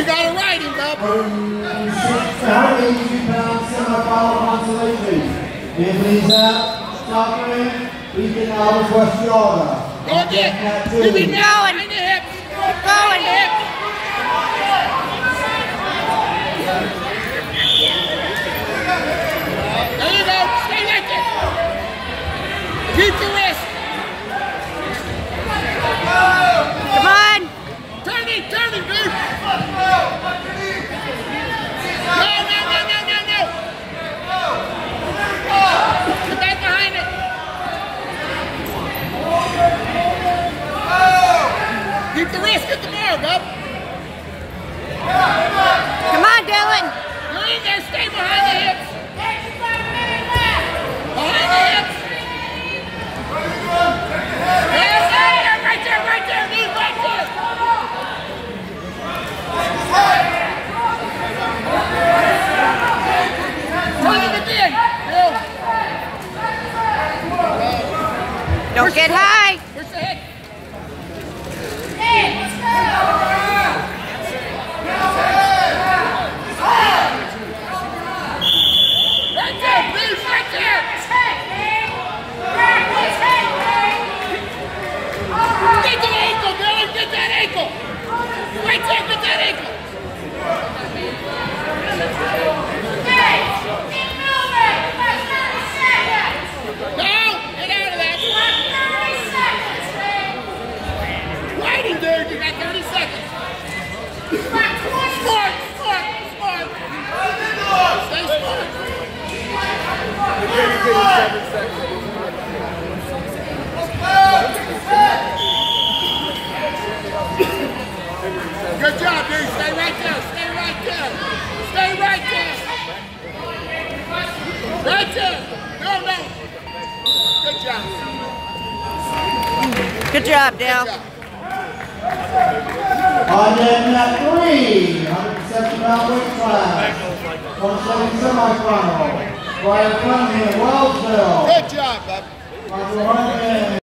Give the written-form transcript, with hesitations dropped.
got it right, Bob. 182 pounds semi-final consolation. Anthony's out, stopping. Ethan Albers, West Georgia. Go again. Keep it going. In the hips. Keep going. Hips. There you go. Stay right there. Keep the wrist. Come on. Turn it, dude. No. Get back behind it. Keep the wrist, get the ball, bub. Come on, Dylan. You're in there, stay behind the hips. Behind the hips. Yes, right there, dude, right there. Turn it again. Don't get high. Push the head. Right there, please, right there. Get the ankle, Dylan, get that ankle. Right there, get that ankle. No, get out of that. Riding, dude, you got 30 seconds. Smart. Stay smart. Good job, dude. Stay right there. Right there. No. Good job. Good job, Dale. On net 3, 170-pound weight class. 170 semi-final. Brian Cunningham, Wellsville. Good job, bub.